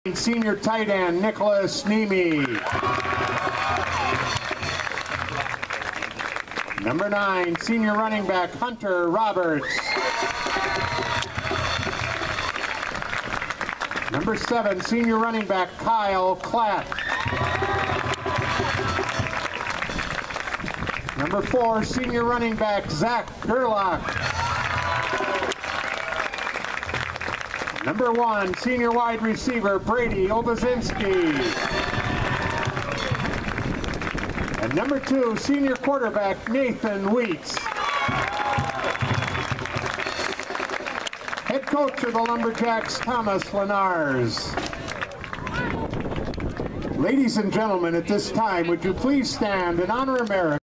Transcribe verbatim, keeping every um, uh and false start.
Senior tight end Nicholas Nemi. Number nine, senior running back Hunter Roberts. Number seven, senior running back Kyle Klatt. Number four, senior running back Zach Gerlach. Number one, senior wide receiver Brady Obazinski. And number two, senior quarterback Nathan Weeks. Head coach of the Lumberjacks, Thomas Lenars. Ladies and gentlemen, at this time, would you please stand and honor America?